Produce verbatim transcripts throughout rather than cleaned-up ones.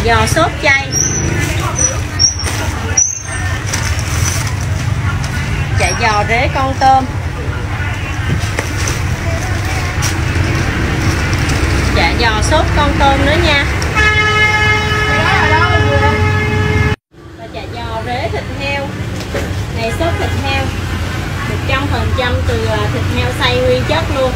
giò sốt chay, chả giò rế con tôm, chả giò sốt con tôm nữa nha. Và chả giò rế thịt heo, này sốt thịt heo một trăm phần trăm từ thịt heo xay nguyên chất luôn.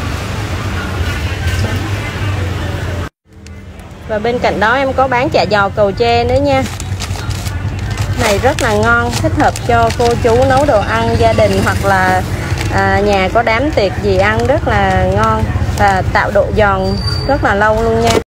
Và bên cạnh đó em có bán chả giò cầu tre nữa nha. Này rất là ngon, thích hợp cho cô chú nấu đồ ăn gia đình hoặc là à, nhà có đám tiệc gì ăn rất là ngon và tạo độ giòn rất là lâu luôn nha.